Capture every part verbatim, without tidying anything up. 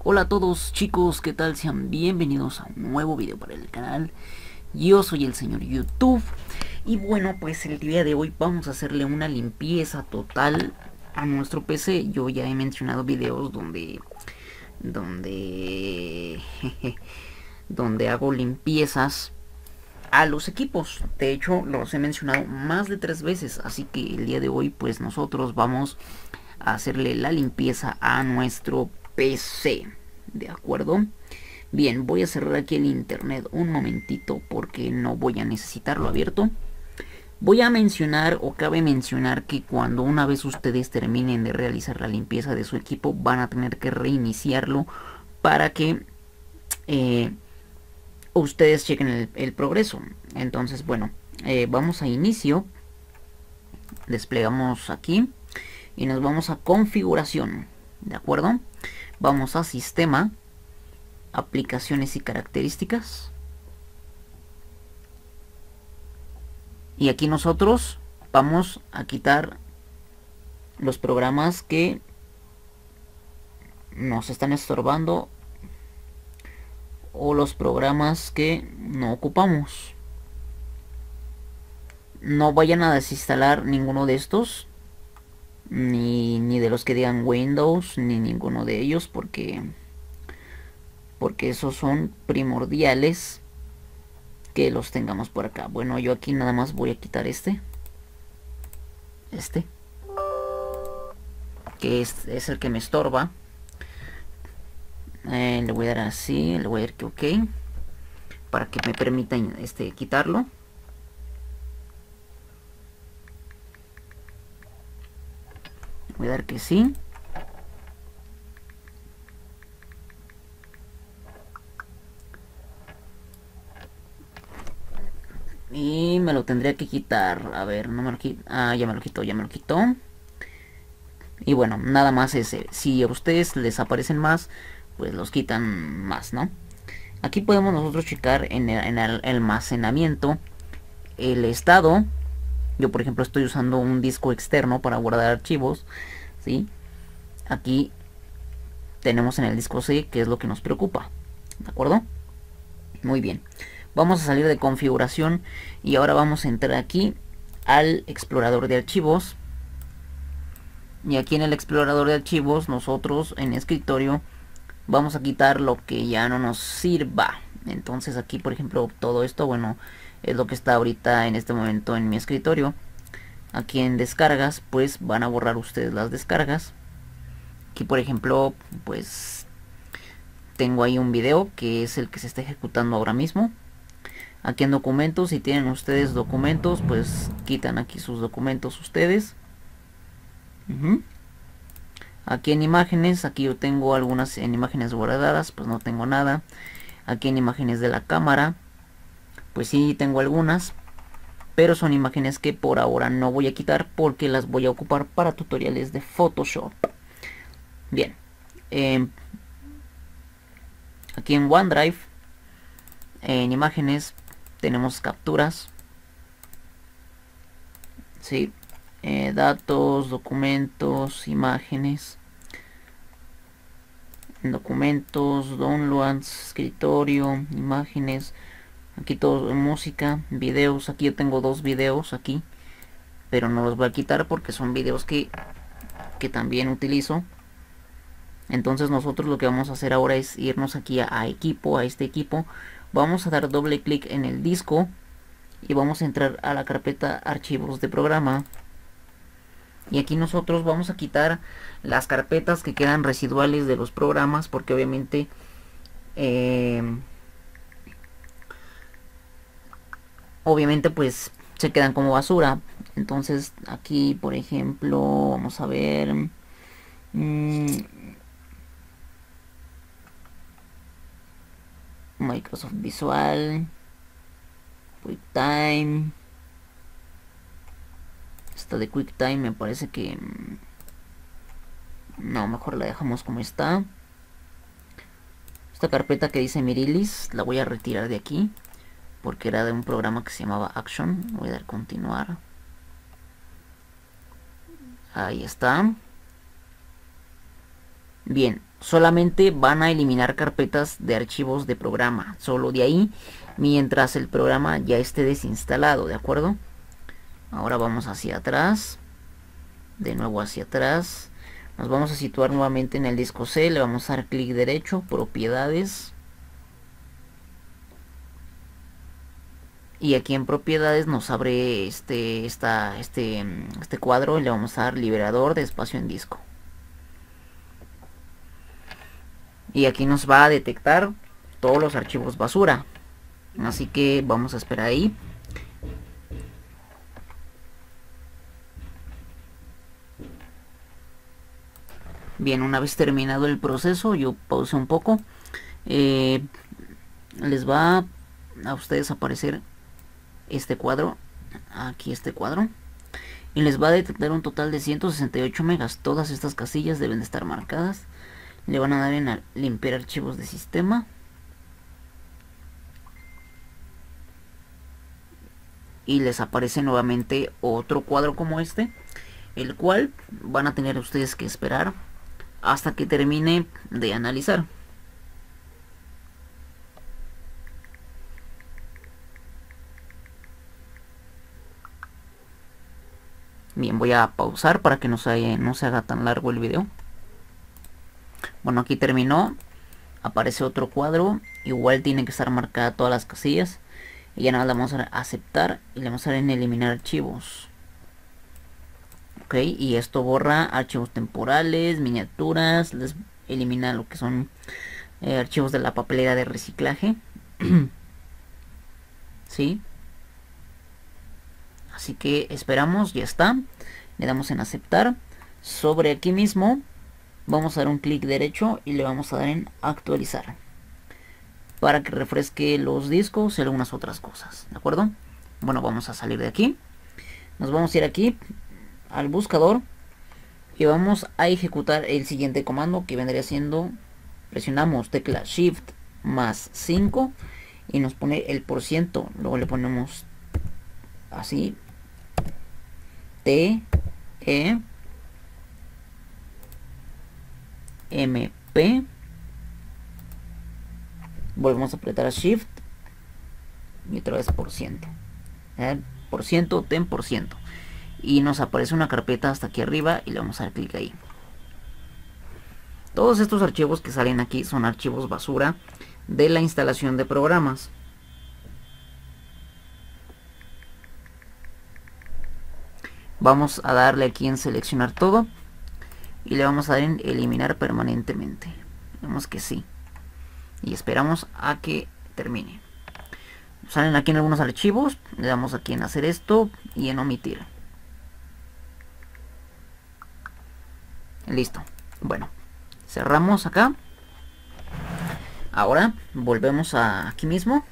Hola a todos chicos, ¿qué tal? Sean bienvenidos a un nuevo video para el canal. Yo soy el señor YouTube. Y bueno, pues el día de hoy vamos a hacerle una limpieza total a nuestro P C. Yo ya he mencionado videos donde... Donde... donde hago limpiezas a los equipos. De hecho, los he mencionado más de tres veces. Así que el día de hoy pues nosotros vamos a hacerle la limpieza a nuestro P C. ¿De acuerdo? Bien, voy a cerrar aquí el internet un momentito porque no voy a necesitarlo abierto. Voy a mencionar o cabe mencionar que cuando una vez ustedes terminen de realizar la limpieza de su equipo van a tener que reiniciarlo para que eh, ustedes chequen el, el progreso. Entonces bueno, eh, vamos a inicio, desplegamos aquí y nos vamos a configuración. ¿De acuerdo? Vamos a sistema, aplicaciones y características. Y aquí nosotros vamos a quitar los programas que nos están estorbando o los programas que no ocupamos. No vayan a desinstalar ninguno de estos, ni, ni de los que digan Windows, ni ninguno de ellos, porque porque esos son primordiales que los tengamos por acá. Bueno, yo aquí nada más voy a quitar este este que es, es el que me estorba. Eh, le voy a dar así, le voy a dar que ok para que me permitan este quitarlo. Voy a dar que sí. Y me lo tendría que quitar. A ver, no me lo quito. Ah, ya me lo quitó, ya me lo quitó. Y bueno, nada más ese. Si a ustedes les aparecen más, pues los quitan más, ¿no? Aquí podemos nosotros checar en el, en el almacenamiento el estado. Yo por ejemplo estoy usando un disco externo para guardar archivos, ¿sí? Aquí tenemos en el disco C, que es lo que nos preocupa, ¿de acuerdo? Muy bien, vamos a salir de configuración y ahora vamos a entrar aquí al explorador de archivos. Y aquí en el explorador de archivos nosotros en escritorio vamos a quitar lo que ya no nos sirva. Entonces aquí por ejemplo todo esto, bueno, es lo que está ahorita en este momento en mi escritorio. Aquí en descargas pues van a borrar ustedes las descargas. Aquí por ejemplo pues tengo ahí un video que es el que se está ejecutando ahora mismo. Aquí en documentos, si tienen ustedes documentos, pues quitan aquí sus documentos ustedes. Uh-huh. Aquí en imágenes, aquí yo tengo algunas en imágenes guardadas, pues no tengo nada. Aquí en imágenes de la cámara, pues sí tengo algunas, pero son imágenes que por ahora no voy a quitar porque las voy a ocupar para tutoriales de Photoshop. Bien, eh, aquí en OneDrive, en imágenes, tenemos capturas, sí, eh, datos, documentos, imágenes, documentos, downloads, escritorio, imágenes, aquí todo, música, videos. Aquí yo tengo dos videos aquí, pero no los voy a quitar porque son videos que, que también utilizo. Entonces nosotros lo que vamos a hacer ahora es irnos aquí a, a equipo, a este equipo. Vamos a dar doble clic en el disco y vamos a entrar a la carpeta archivos de programa. Y aquí nosotros vamos a quitar las carpetas que quedan residuales de los programas, porque obviamente eh, obviamente pues se quedan como basura. Entonces aquí por ejemplo vamos a ver mmm, Microsoft Visual, QuickTime. Esta de QuickTime me parece que no, mejor la dejamos como está. Esta carpeta que dice Mirilis la voy a retirar de aquí porque era de un programa que se llamaba Action. Voy a dar continuar. Ahí está. Bien, solamente van a eliminar carpetas de archivos de programa, solo de ahí, mientras el programa ya esté desinstalado, ¿de acuerdo? Ahora vamos hacia atrás, de nuevo hacia atrás, nos vamos a situar nuevamente en el disco C, le vamos a dar clic derecho, propiedades, y aquí en propiedades nos abre este, esta, este, este cuadro y le vamos a dar liberador de espacio en disco. Y aquí nos va a detectar todos los archivos basura, así que vamos a esperar ahí. Bien, una vez terminado el proceso, yo pausé un poco, eh, les va a ustedes aparecer este cuadro, aquí este cuadro, y les va a detectar un total de ciento sesenta y ocho megas. Todas estas casillas deben de estar marcadas. Le van a dar en limpiar archivos de sistema, y les aparece nuevamente otro cuadro como este, el cual van a tener ustedes que esperar hasta que termine de analizar. Bien, voy a pausar para que no se, no se haga tan largo el video. Bueno, aquí terminó. Aparece otro cuadro. Igual tiene que estar marcada todas las casillas. Y ya nada, le vamos a aceptar y le vamos a dar en eliminar archivos. Ok, y esto borra archivos temporales, miniaturas, les elimina lo que son eh, archivos de la papelera de reciclaje. ¿Sí? Así que esperamos, ya está. Le damos en aceptar. Sobre aquí mismo vamos a dar un clic derecho y le vamos a dar en actualizar, para que refresque los discos y algunas otras cosas, ¿de acuerdo? Bueno, vamos a salir de aquí. Nos vamos a ir aquí al buscador y vamos a ejecutar el siguiente comando, que vendría siendo, presionamos tecla shift más cinco y nos pone el por ciento. Luego le ponemos así T E M P, volvemos a apretar a shift y otra vez por ciento, ¿eh? por ciento, ten por ciento, y nos aparece una carpeta hasta aquí arriba y le vamos a dar clic ahí. Todos estos archivos que salen aquí son archivos basura de la instalación de programas. Vamos a darle aquí en seleccionar todo y le vamos a dar en eliminar permanentemente. Vemos que sí, y esperamos a que termine. Salen aquí en algunos archivos, le damos aquí en hacer esto y en omitir. Listo. Bueno, cerramos acá. Ahora volvemos a aquí mismo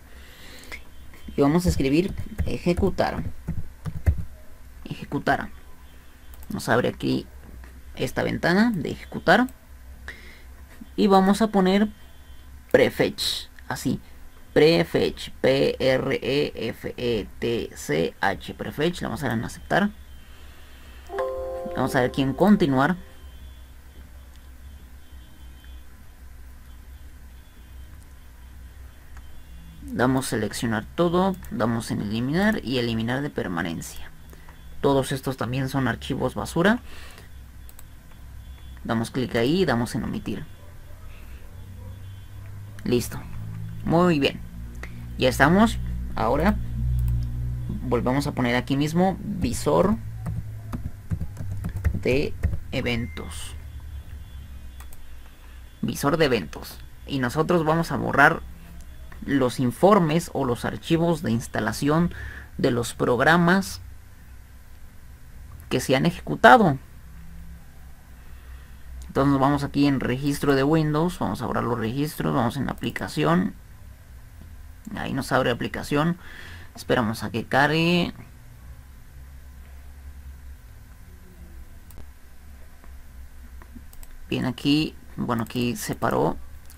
y vamos a escribir ejecutar. Ejecutar. Nos abre aquí esta ventana de ejecutar y vamos a poner prefetch, así, prefetch, P R E F E T C H, prefetch. Le vamos a dar en aceptar. Vamos a ver aquí en continuar. Damos seleccionar todo, damos en eliminar y eliminar de permanencia. Todos estos también son archivos basura. Damos clic ahí y damos en omitir. Listo. Muy bien. Ya estamos. Ahora volvemos a poner aquí mismo visor de eventos. Visor de eventos. Y nosotros vamos a borrar los informes o los archivos de instalación de los programas que se han ejecutado. Entonces nos vamos aquí en registro de Windows, vamos a borrar los registros, vamos en aplicación, ahí nos abre aplicación, esperamos a que cargue. Bien, aquí, bueno, aquí se paró.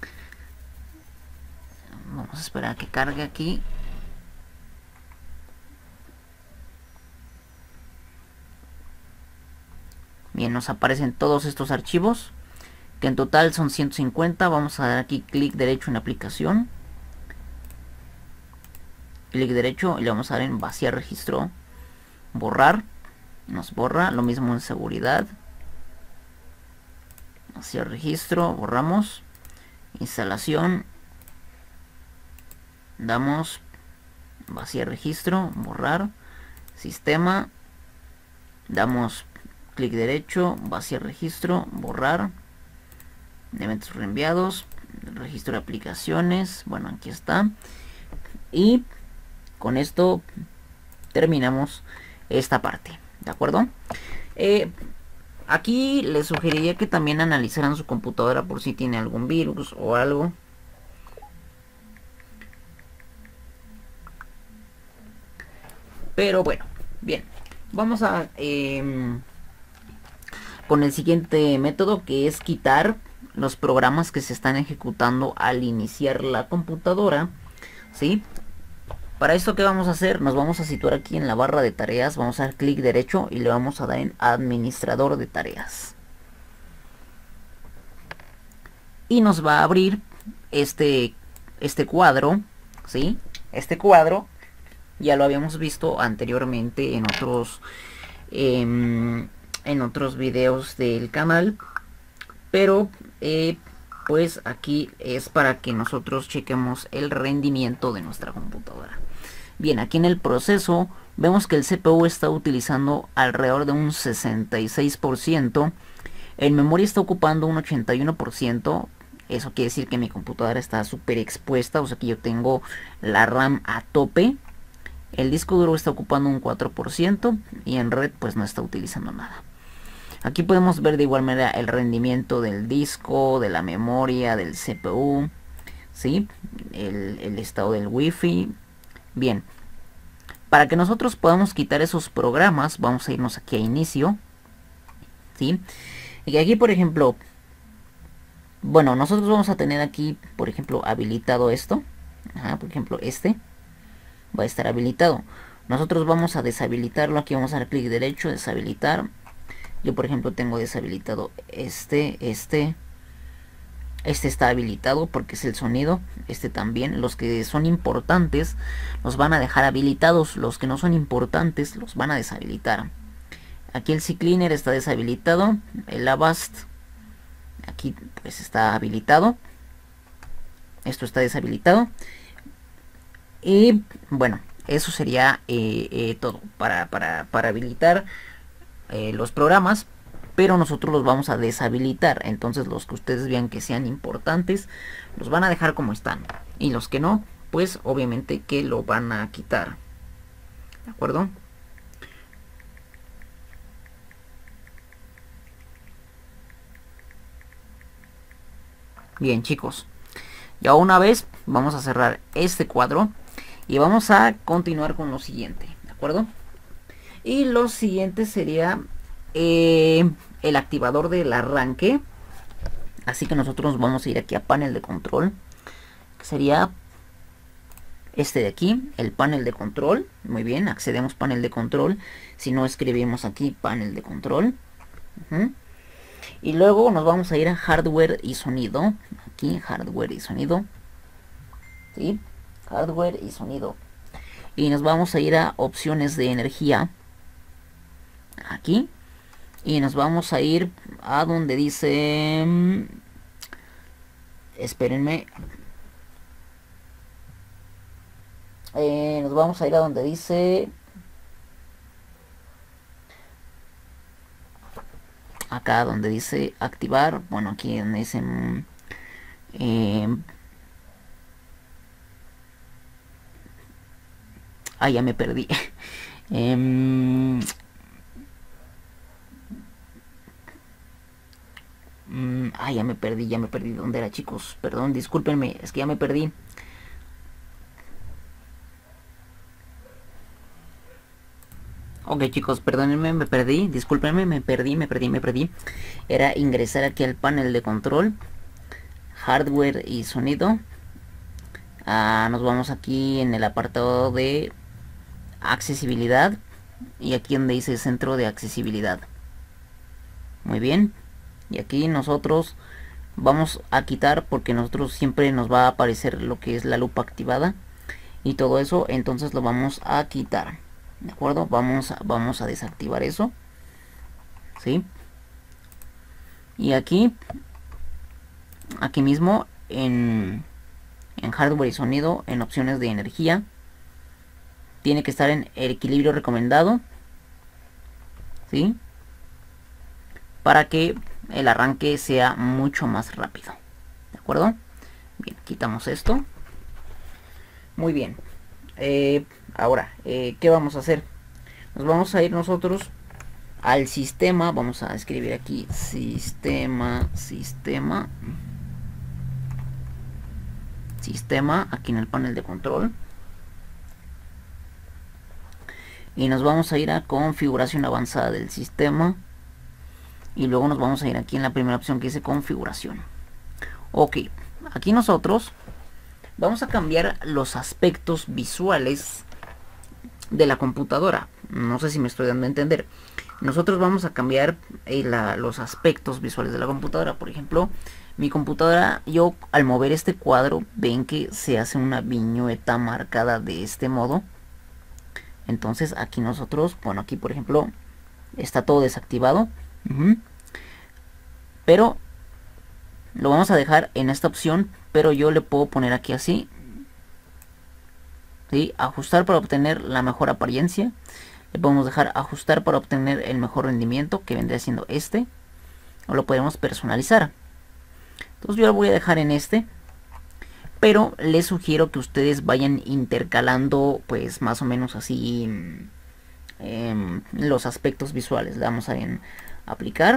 Vamos a esperar a que cargue aquí. Bien, nos aparecen todos estos archivos que en total son ciento cincuenta. Vamos a dar aquí clic derecho en aplicación, clic derecho y le vamos a dar en vaciar registro, borrar, nos borra. Lo mismo en seguridad, vaciar registro, borramos, instalación, damos vaciar registro, borrar, sistema, damos clic derecho, vaciar registro, borrar, eventos reenviados, registro de aplicaciones. Bueno, aquí está. Y con esto terminamos esta parte, ¿de acuerdo? Eh, aquí les sugeriría que también analizaran su computadora por si tiene algún virus o algo. Pero bueno, bien, vamos a eh, con el siguiente método, que es quitar los programas que se están ejecutando al iniciar la computadora, ¿sí? Para esto, ¿qué vamos a hacer? Nos vamos a situar aquí en la barra de tareas, vamos a dar clic derecho y le vamos a dar en administrador de tareas. Y nos va a abrir este, este cuadro, ¿sí? Este cuadro ya lo habíamos visto anteriormente en otros eh, en otros videos del canal, pero eh, pues aquí es para que nosotros chequemos el rendimiento de nuestra computadora. Bien, aquí en el proceso vemos que el C P U está utilizando alrededor de un sesenta y seis por ciento, en memoria está ocupando un ochenta y uno por ciento. Eso quiere decir que mi computadora está súper expuesta, o sea que yo tengo la RAM a tope. El disco duro está ocupando un cuatro por ciento y en red pues no está utilizando nada. Aquí podemos ver de igual manera el rendimiento del disco, de la memoria, del C P U, ¿sí? El, el estado del wifi. Bien, para que nosotros podamos quitar esos programas, vamos a irnos aquí a inicio, ¿sí? Y aquí, por ejemplo, bueno, nosotros vamos a tener aquí, por ejemplo, habilitado esto. Ajá, por ejemplo, este va a estar habilitado. Nosotros vamos a deshabilitarlo. Aquí vamos a dar clic derecho, deshabilitar. Yo, por ejemplo, tengo deshabilitado este, este. Este está habilitado porque es el sonido. Este también. Los que son importantes los van a dejar habilitados. Los que no son importantes los van a deshabilitar. Aquí el CCleaner está deshabilitado. El Avast aquí pues está habilitado. Esto está deshabilitado. Y bueno, eso sería eh, eh, todo para, para, para habilitar eh, los programas. Pero nosotros los vamos a deshabilitar. Entonces los que ustedes vean que sean importantes los van a dejar como están. Y los que no, pues obviamente que lo van a quitar. ¿De acuerdo? Bien, chicos, ya una vez vamos a cerrar este cuadro y vamos a continuar con lo siguiente, ¿de acuerdo? Y lo siguiente sería eh, el activador del arranque. Así que nosotros vamos a ir aquí a panel de control, que sería este de aquí, el panel de control. Muy bien, accedemos panel de control. Si no, escribimos aquí panel de control. Uh-huh. Y luego nos vamos a ir a hardware y sonido. Aquí, hardware y sonido. ¿Sí? Hardware y sonido. Y nos vamos a ir a opciones de energía. Aquí. Y nos vamos a ir a donde dice... Espérenme. Eh, nos vamos a ir a donde dice... Acá donde dice activar. Bueno, aquí donde dice... Eh, ah, ya me perdí. eh, Ah, ya me perdí, ya me perdí. ¿Dónde era, chicos? Perdón, discúlpenme, es que ya me perdí. Ok, chicos, perdónenme, me perdí. Discúlpenme, me perdí, me perdí, me perdí. Era ingresar aquí al panel de control, hardware y sonido. Ah, nos vamos aquí en el apartado de accesibilidad. Y aquí donde dice centro de accesibilidad. Muy bien. Y aquí nosotros vamos a quitar, porque nosotros siempre nos va a aparecer lo que es la lupa activada y todo eso, entonces lo vamos a quitar, de acuerdo. Vamos a, vamos a desactivar eso, ¿sí? Y aquí aquí mismo en, en hardware y sonido, en opciones de energía, tiene que estar en el equilibrio recomendado, ¿sí? Para que el arranque sea mucho más rápido, ¿de acuerdo? Bien, quitamos esto. Muy bien. Eh, ahora, eh, ¿qué vamos a hacer? Nos vamos a ir nosotros al sistema. Vamos a escribir aquí sistema, sistema, sistema, aquí en el panel de control. Y nos vamos a ir a configuración avanzada del sistema. Y luego nos vamos a ir aquí en la primera opción que dice configuración. Ok, aquí nosotros vamos a cambiar los aspectos visuales de la computadora. No sé si me estoy dando a entender. Nosotros vamos a cambiar eh, la, los aspectos visuales de la computadora. Por ejemplo, mi computadora, yo al mover este cuadro, ven que se hace una viñeta marcada de este modo. Entonces aquí nosotros, bueno, aquí por ejemplo está todo desactivado, uh-huh. Pero lo vamos a dejar en esta opción, pero yo le puedo poner aquí así, ¿sí? Ajustar para obtener la mejor apariencia. Le podemos dejar ajustar para obtener el mejor rendimiento, que vendría siendo este, o lo podemos personalizar. Entonces yo lo voy a dejar en este, pero les sugiero que ustedes vayan intercalando pues más o menos así eh, los aspectos visuales. Le damos a en aplicar,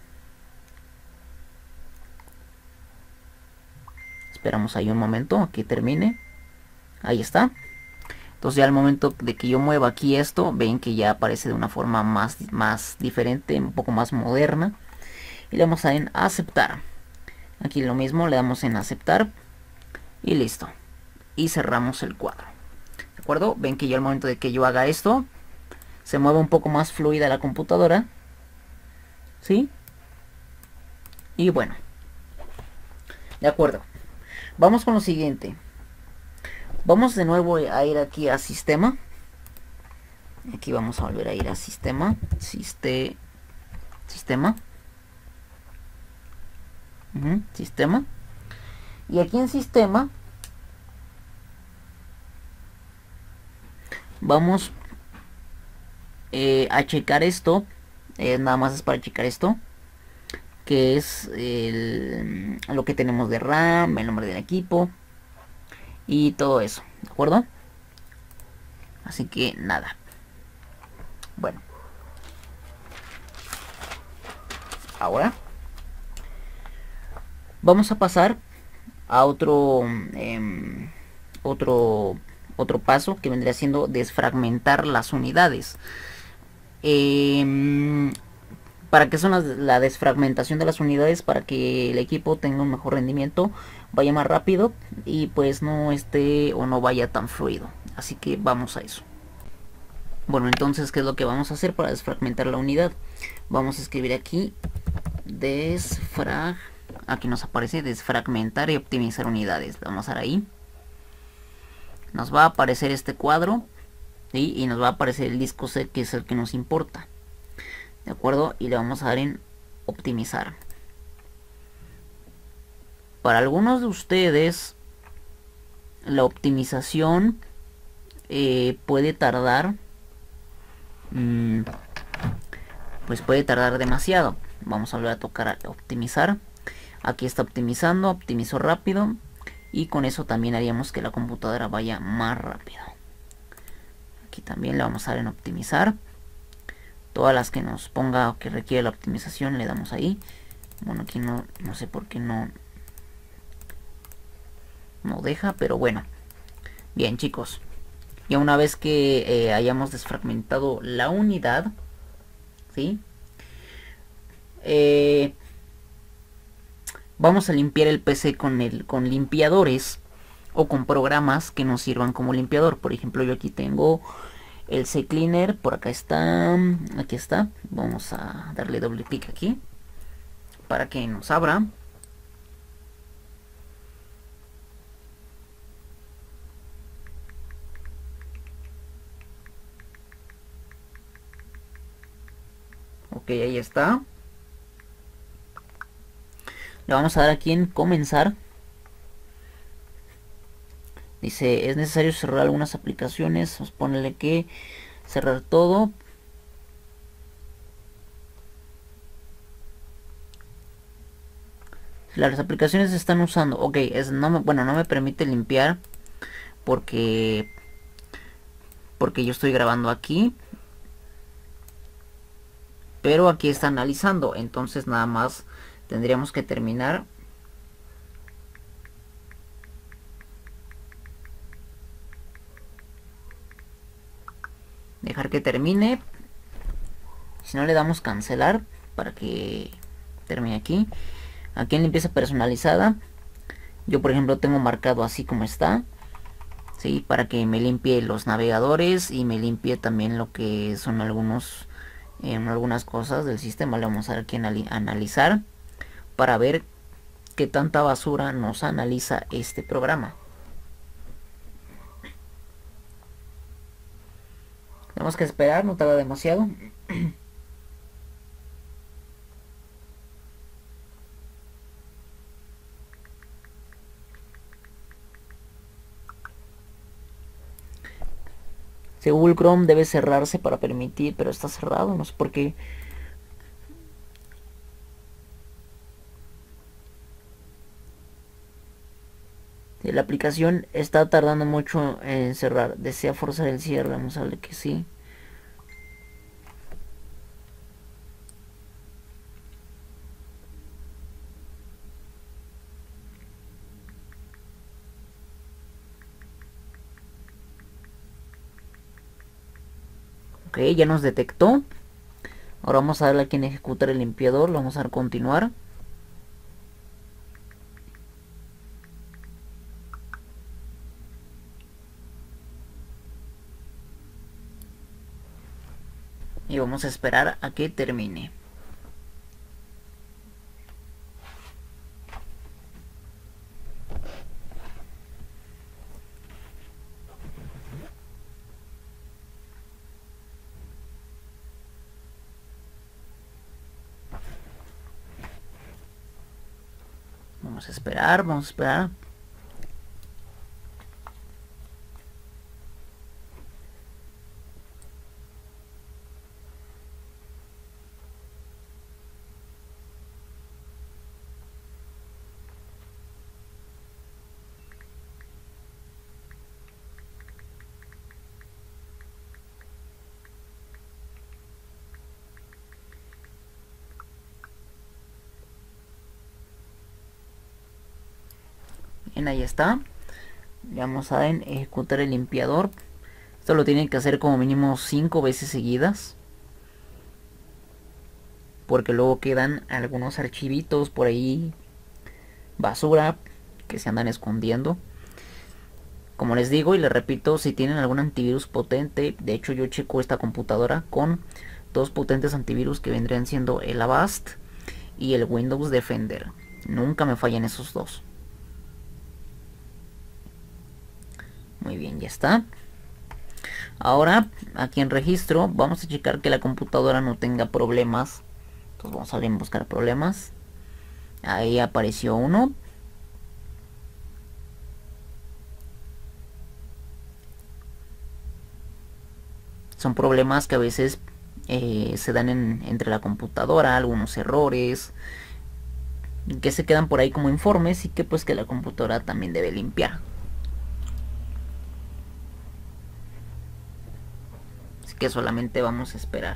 esperamos ahí un momento a que termine. Ahí está. Entonces ya al momento de que yo mueva aquí esto, ven que ya aparece de una forma más, más diferente, un poco más moderna. Y le damos a en aceptar. Aquí lo mismo, le damos en aceptar. Y listo. Y cerramos el cuadro. ¿De acuerdo? Ven que yo al momento de que yo haga esto, se mueve un poco más fluida la computadora. ¿Sí? Y bueno. De acuerdo. Vamos con lo siguiente. Vamos de nuevo a ir aquí a sistema. Aquí vamos a volver a ir a sistema. Siste, sistema. Uh-huh, sistema. Y aquí en sistema vamos eh, a checar esto. Eh, nada más es para checar esto, que es el, lo que tenemos de RAM, el nombre del equipo y todo eso, ¿de acuerdo? Así que nada. Bueno, ahora vamos a pasar a otro eh, otro otro paso, que vendría siendo desfragmentar las unidades. Eh, ¿Para qué son las, la desfragmentación de las unidades? Para que el equipo tenga un mejor rendimiento, vaya más rápido y pues no esté o no vaya tan fluido. Así que vamos a eso. Bueno, entonces, ¿qué es lo que vamos a hacer para desfragmentar la unidad? Vamos a escribir aquí desfrag, aquí nos aparece desfragmentar y optimizar unidades. Le vamos a dar ahí. Nos va a aparecer este cuadro, ¿sí? Y nos va a aparecer el disco C, que es el que nos importa, ¿de acuerdo? Y le vamos a dar en optimizar. Para algunos de ustedes la optimización eh, puede tardar mmm, pues puede tardar demasiado. Vamos a volver a tocar a optimizar. Aquí está optimizando, optimizó rápido, y con eso también haríamos que la computadora vaya más rápido. Aquí también le vamos a dar en optimizar. Todas las que nos ponga o que requiere la optimización le damos ahí. Bueno, aquí no, no sé por qué no no deja, pero bueno. Bien, chicos, ya una vez que eh, hayamos desfragmentado la unidad, ¿sí? Eh, vamos a limpiar el P C con, el, con limpiadores o con programas que nos sirvan como limpiador. Por ejemplo, yo aquí tengo el CCleaner, por acá está, aquí está. Vamos a darle doble clic aquí para que nos abra. Ok, ahí está. Le vamos a dar aquí en comenzar. Dice, es necesario cerrar algunas aplicaciones. Pues ponle que cerrar todo. Las aplicaciones se están usando. Ok, es, no me, bueno, no me permite limpiar. Porque... Porque yo estoy grabando aquí. Pero aquí está analizando. Entonces nada más tendríamos que terminar. Dejar que termine. Si no, le damos cancelar para que termine aquí. Aquí en limpieza personalizada, yo por ejemplo tengo marcado así como está, ¿sí? Para que me limpie los navegadores y me limpie también lo que son algunos en algunas cosas del sistema. Le vamos a dar aquí en analizar para ver qué tanta basura nos analiza este programa. Tenemos que esperar, no tarda demasiado. Si Google Chrome debe cerrarse para permitir, pero está cerrado, no sé por qué. La aplicación está tardando mucho en cerrar. Desea forzar el cierre, vamos a darle que sí. Ok, ya nos detectó. Ahora vamos a darle aquí en ejecutar el limpiador. Lo vamos a dar continuar. Y vamos a esperar a que termine. Vamos a esperar, vamos a esperar. Bien, ahí está. Le vamos a dar en ejecutar el limpiador. Esto lo tienen que hacer como mínimo cinco veces seguidas, porque luego quedan algunos archivitos por ahí, basura, que se andan escondiendo. Como les digo y les repito, si tienen algún antivirus potente, de hecho yo checo esta computadora con dos potentes antivirus que vendrían siendo el Avast y el Windows Defender. Nunca me fallan esos dos. Muy bien, ya está. Ahora, aquí en registro, vamos a checar que la computadora no tenga problemas. Entonces vamos a ir a buscar problemas. Ahí apareció uno. Son problemas que a veces eh, se dan en, entre la computadora, algunos errores que se quedan por ahí como informes y que pues que la computadora también debe limpiar. Así que solamente vamos a esperar.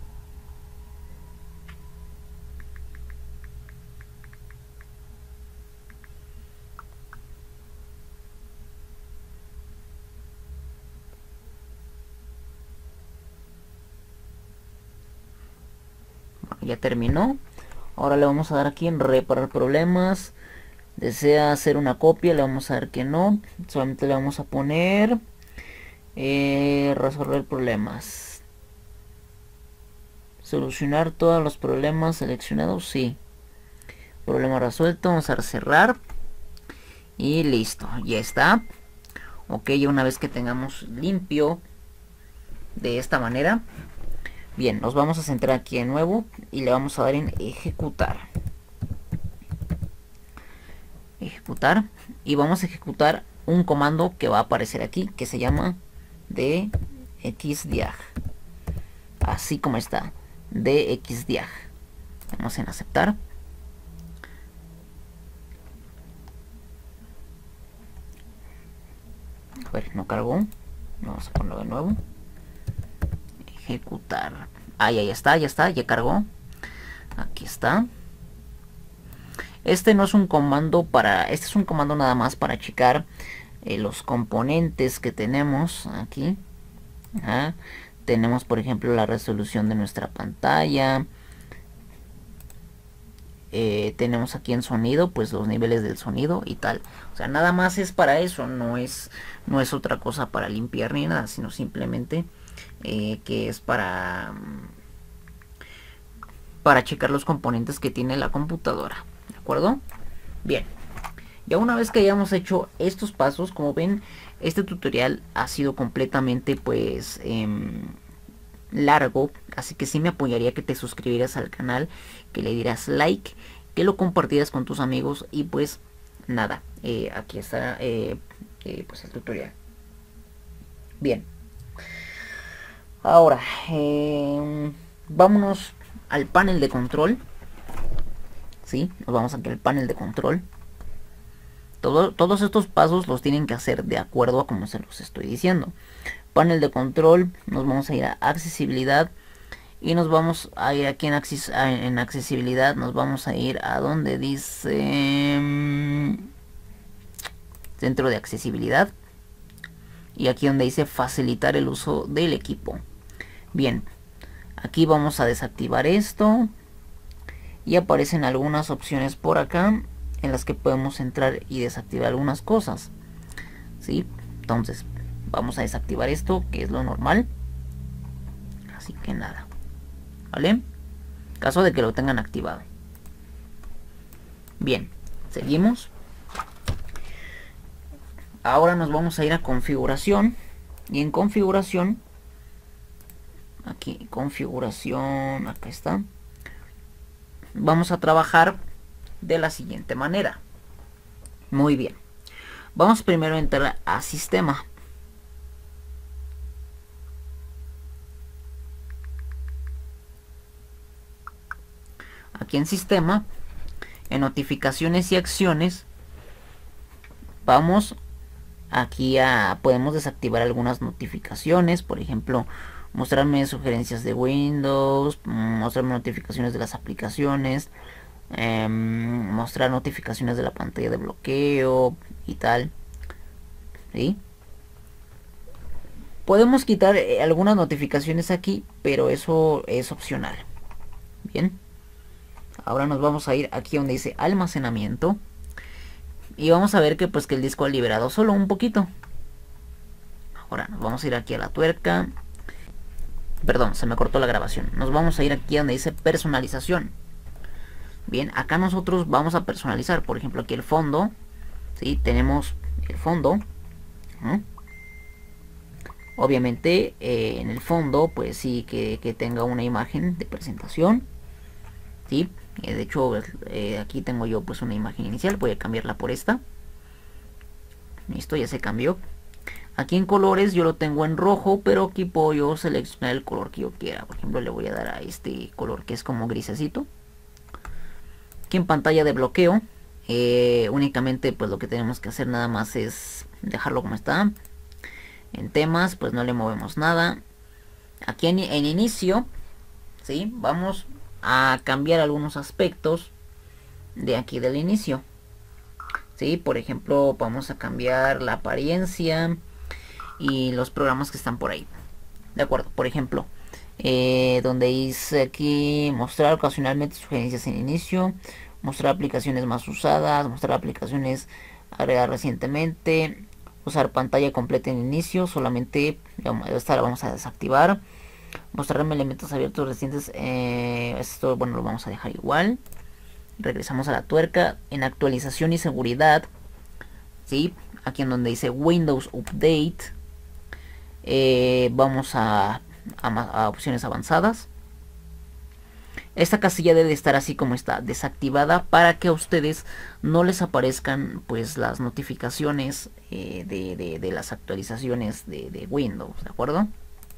Ya terminó. Ahora le vamos a dar aquí en reparar problemas. Desea hacer una copia, le vamos a dar que no. Solamente le vamos a poner eh, resolver problemas. Solucionar todos los problemas seleccionados, sí. Problema resuelto, vamos a cerrar. Y listo, ya está. Ok, ya una vez que tengamos limpio de esta manera, Bien, nos vamos a centrar aquí de nuevo y le vamos a dar en ejecutar. Ejecutar. Y vamos a ejecutar un comando que va a aparecer aquí, que se llama dxdiag. Así como está, dxdiag. Vamos en aceptar. A ver, no cargó. Vamos a ponerlo de nuevo. Ejecutar. Ah, ya, ya está, ya está, ya cargó. Aquí está. Este no es un comando para... Este es un comando nada más para checar eh, los componentes que tenemos aquí. Ajá. Tenemos, por ejemplo, la resolución de nuestra pantalla. Eh, tenemos aquí en sonido, pues los niveles del sonido y tal. O sea, nada más es para eso. No es, no es otra cosa para limpiar ni nada, sino simplemente eh, que es para... para checar los componentes que tiene la computadora. ¿De acuerdo? Bien. Ya una vez que hayamos hecho estos pasos, como ven, este tutorial ha sido completamente pues eh, largo, así que sí me apoyaría que te suscribieras al canal, que le dieras like, que lo compartieras con tus amigos y pues nada, eh, aquí está eh, eh, pues el tutorial. Bien. Ahora, eh, vámonos al panel de control. ¿Sí? Nos vamos aquí al panel de control. Todo, todos estos pasos los tienen que hacer de acuerdo a como se los estoy diciendo. Panel de control, nos vamos a ir a accesibilidad y nos vamos a ir aquí en, acces en accesibilidad, nos vamos a ir a donde dice um, centro de accesibilidad y aquí donde dice facilitar el uso del equipo. Bien, aquí vamos a desactivar esto y aparecen algunas opciones por acá en las que podemos entrar y desactivar algunas cosas, ¿sí? Entonces vamos a desactivar esto, que es lo normal, así que nada, ¿vale? Caso de que lo tengan activado. Bien, seguimos. Ahora nos vamos a ir a configuración y en configuración, aquí configuración, acá está, vamos a trabajar de la siguiente manera. Muy bien, vamos primero a entrar a sistema. Aquí en sistema, en notificaciones y acciones, vamos aquí a, podemos desactivar algunas notificaciones, por ejemplo, mostrarme sugerencias de Windows, mostrarme notificaciones de las aplicaciones, eh, mostrar notificaciones de la pantalla de bloqueo y tal, ¿sí? Podemos quitar eh, algunas notificaciones aquí, pero eso es opcional. Bien. Ahora nos vamos a ir aquí donde dice almacenamiento. Y vamos a ver que pues que el disco ha liberado solo un poquito. Ahora nos vamos a ir aquí a la tuerca. Perdón, se me cortó la grabación. Nos vamos a ir aquí donde dice personalización. Bien, acá nosotros vamos a personalizar. Por ejemplo, aquí el fondo. ¿Sí? Tenemos el fondo. ¿Mm? Obviamente eh, en el fondo pues sí que, que tenga una imagen de presentación. ¿Sí? Eh, de hecho eh, aquí tengo yo pues una imagen inicial. Voy a cambiarla por esta. Listo, ya se cambió. Aquí en colores yo lo tengo en rojo, pero aquí puedo yo seleccionar el color que yo quiera. Por ejemplo, le voy a dar a este color que es como grisecito. Aquí en pantalla de bloqueo, eh, únicamente pues lo que tenemos que hacer nada más es dejarlo como está. En temas pues no le movemos nada. Aquí en, en inicio, ¿sí? Vamos a cambiar algunos aspectos de aquí del inicio. ¿Sí? Por ejemplo, vamos a cambiar la apariencia y los programas que están por ahí. De acuerdo, por ejemplo, eh, donde dice aquí mostrar ocasionalmente sugerencias en inicio, mostrar aplicaciones más usadas, mostrar aplicaciones agregadas recientemente, usar pantalla completa en inicio, solamente esta la vamos a desactivar, mostrarme elementos abiertos recientes, eh, esto bueno lo vamos a dejar igual. Regresamos a la tuerca en actualización y seguridad, ¿sí? Aquí en donde dice Windows Update, eh, vamos a a, a opciones avanzadas. Esta casilla debe estar así como está, desactivada, para que a ustedes no les aparezcan pues las notificaciones eh, de, de, de las actualizaciones de, de Windows, ¿de acuerdo?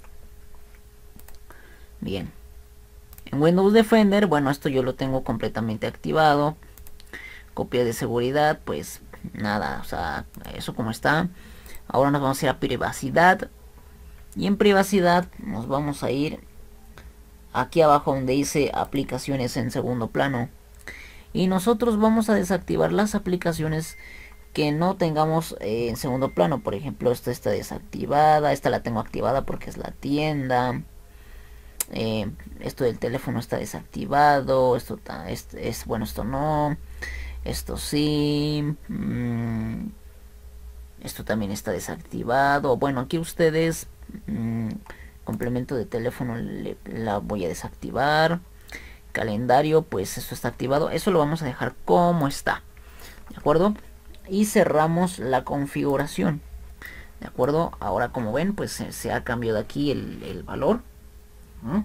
Bien. En Windows Defender, bueno, esto yo lo tengo completamente activado. Copia de seguridad, pues nada, o sea, eso como está. Ahora nos vamos a ir a privacidad. Y en privacidad nos vamos a ir aquí abajo donde dice aplicaciones en segundo plano. Y nosotros vamos a desactivar las aplicaciones que no tengamos eh, en segundo plano. Por ejemplo, esta está desactivada. Esta la tengo activada porque es la tienda. Eh, esto del teléfono está desactivado. Esto es, es bueno, esto no. Esto sí. Mmm, esto también está desactivado. Bueno, aquí ustedes... Mmm, complemento de teléfono le, la voy a desactivar. Calendario, pues esto está activado. Eso lo vamos a dejar como está, ¿de acuerdo? Y cerramos la configuración, ¿de acuerdo? Ahora, como ven, pues se, se ha cambiado aquí el, el valor. ¿Mm?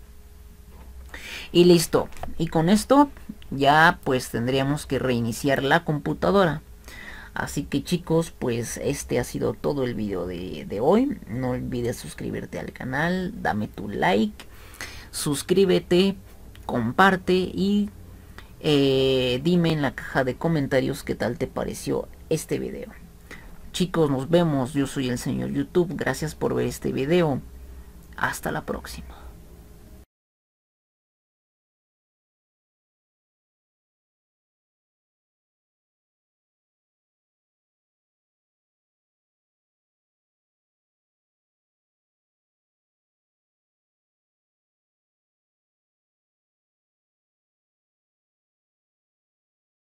Y listo. Y con esto ya pues tendríamos que reiniciar la computadora. Así que chicos, pues este ha sido todo el video de, de hoy. No olvides suscribirte al canal, dame tu like, suscríbete, comparte y eh, dime en la caja de comentarios qué tal te pareció este video. Chicos, nos vemos. Yo soy el señor YouTube. Gracias por ver este video. Hasta la próxima.